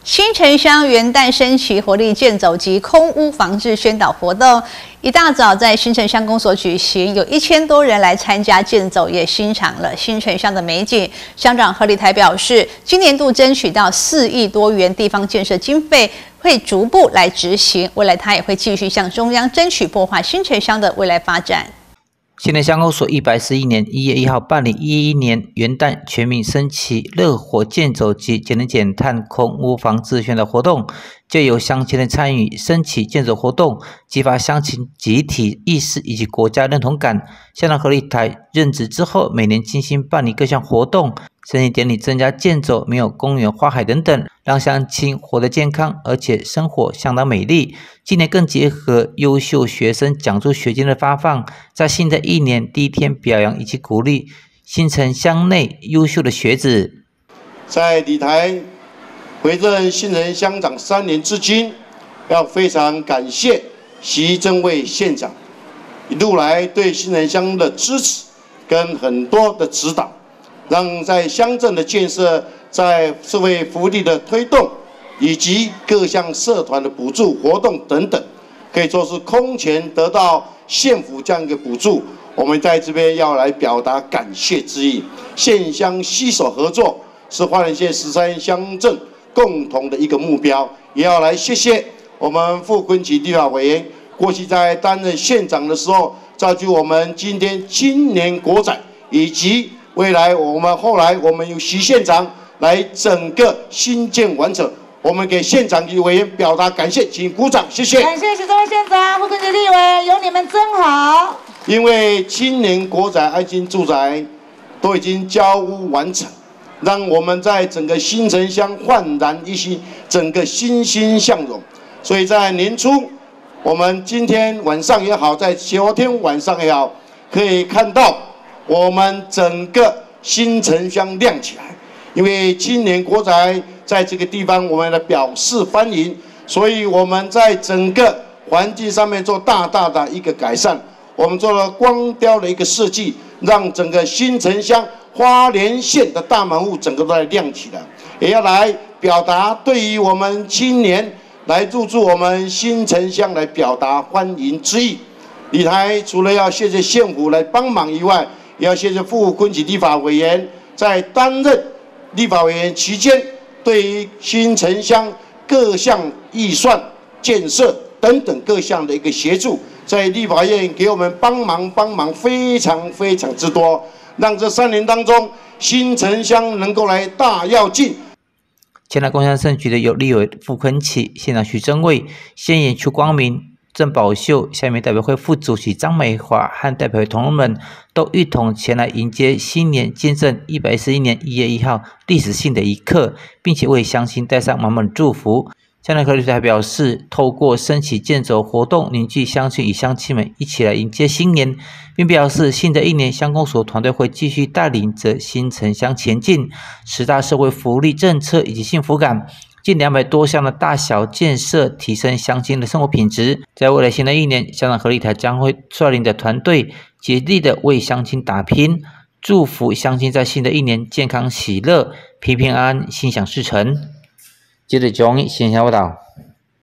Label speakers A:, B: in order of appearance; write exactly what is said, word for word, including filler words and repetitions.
A: 新城乡元旦升旗活力健走及空污防治宣导活动，一大早在新城乡公所举行，有一千多人来参加健走，也欣赏了新城乡的美景。乡长何立台表示，今年度争取到四亿多元地方建设经费，会逐步来执行。未来他也会继续向中央争取擘画新城乡的未来发展。
B: 新城乡公所一百十一年一月一号办理一一年元旦全民升旗热火健走及节能减碳空污防治宣导活动，借由乡亲的参与升旗健走活动，激发乡亲集体意识以及国家认同感。乡长何立台任职之后，每年精心办理各项活动，升旗典礼增加健走，没有公园花海等等，让乡亲活得健康，而且生活相当美丽。今年更结合优秀学生奖助学金的发放，在新的一年第一天表扬以及鼓励新城乡内优秀的学子。
C: 在立台回任新城乡长三年至今，要非常感谢习正卫县长一路来对新城乡的支持跟很多的指导，让在乡镇的建设、在社会福利的推动，以及各项社团的补助活动等等，可以说是空前得到县府这样一个补助。我们在这边要来表达感谢之意，县乡携手合作是花莲县十三乡镇共同的一个目标，也要来谢谢我们傅昆萁立法委员，过去在担任县长的时候，造就我们今天青年国展，以及未来我们后来我们由徐县长来整个新建完成。我们给县长及委员表达感谢，请鼓掌，谢谢。
D: 感谢徐正卫县长、傅昆萁立委，有你们真好。
C: 因为青年国宅、爱心住宅都已经交屋完成，让我们在整个新城乡焕然一新，整个欣欣向荣。所以在年初，我们今天晚上也好，在昨天晚上也好，可以看到我们整个新城乡亮起来。因为青年国宅在这个地方，我们来表示欢迎，所以我们在整个环境上面做大大的一个改善。我们做了光雕的一个设计，让整个新城乡花莲县的大门户整个都来亮起来，也要来表达对于我们青年来入住我们新城乡来表达欢迎之意。立台除了要谢谢县府来帮忙以外，也要谢谢傅昆萁立法委员在担任立法委员期间，对于新城乡各项预算、建设等等各项的一个协助，在立法院给我们帮忙帮忙非常非常之多，让这三年当中新城乡能够来大跃进。
B: 前来共襄盛举的有立委傅昆萁、县长徐正卫、县议员邱光明、郑宝秀、下面代表会副主席张美华和代表会同仁们都一同前来迎接新年，见证一百一十一年一月一号历史性的一刻，并且为乡亲带上满满的祝福。乡长何立台表示，透过升旗健走活动，凝聚乡亲与乡亲们一起来迎接新年，并表示新的一年乡公所团队会继续带领着新城乡前进，十大社会福利政策以及幸福感。近两百多项的大小建设，提升乡亲的生活品质。在未来新的一年，乡长何立台将会率领的团队竭力的为乡亲打拼，祝福乡亲在新的一年健康喜乐、平平安安、心想事成。接着，中新闻报道。